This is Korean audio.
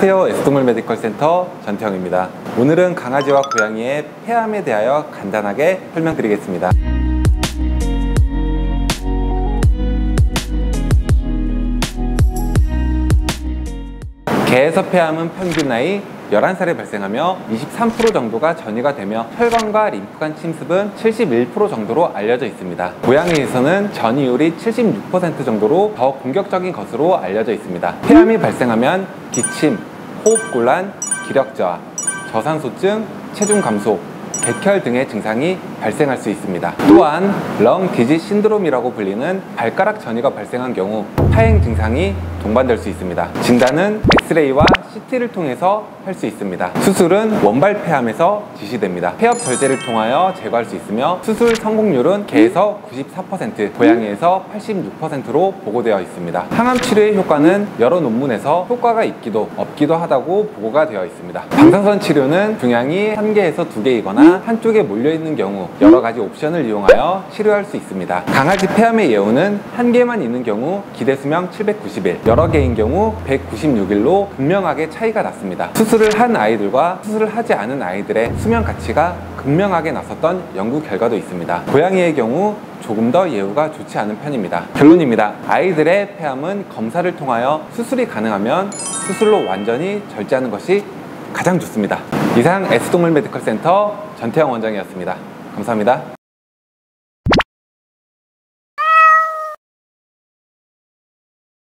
안녕하세요. S동물 메디컬 센터 전태영입니다. 오늘은 강아지와 고양이의 폐암에 대하여 간단하게 설명드리겠습니다. 개에서 폐암은 평균 나이 11살에 발생하며 23% 정도가 전이가 되며 혈관과 림프관 침습은 71% 정도로 알려져 있습니다. 고양이에서는 전이율이 76% 정도로 더 공격적인 것으로 알려져 있습니다. 폐암이 발생하면 기침, 호흡곤란, 기력저하, 저산소증, 체중 감소, 객혈 등의 증상이 발생할 수 있습니다. 또한 렁 디지 신드롬이라고 불리는 발가락 전이가 발생한 경우 파행 증상이 동반될 수 있습니다. 진단은 엑스레이와 CT를 통해서 할 수 있습니다. 수술은 원발 폐암에서 지시됩니다. 폐엽 절제를 통하여 제거할 수 있으며 수술 성공률은 개에서 94%, 고양이에서 86%로 보고되어 있습니다. 항암 치료의 효과는 여러 논문에서 효과가 있기도 없기도 하다고 보고가 되어 있습니다. 방사선 치료는 종양이 1개에서 2개이거나 한쪽에 몰려있는 경우 여러 가지 옵션을 이용하여 치료할 수 있습니다. 강아지 폐암의 예후는 1개만 있는 경우 기대 수명 790일, 여러 개인 경우 196일로 극명하게 차이가 났습니다. 수술을 한 아이들과 수술을 하지 않은 아이들의 수명 가치가 극명하게 나섰던 연구 결과도 있습니다. 고양이의 경우 조금 더 예후가 좋지 않은 편입니다. 결론입니다. 아이들의 폐암은 검사를 통하여 수술이 가능하면 수술로 완전히 절제하는 것이 가장 좋습니다. 이상 S동물 메디컬 센터 전태영 원장이었습니다. 감사합니다.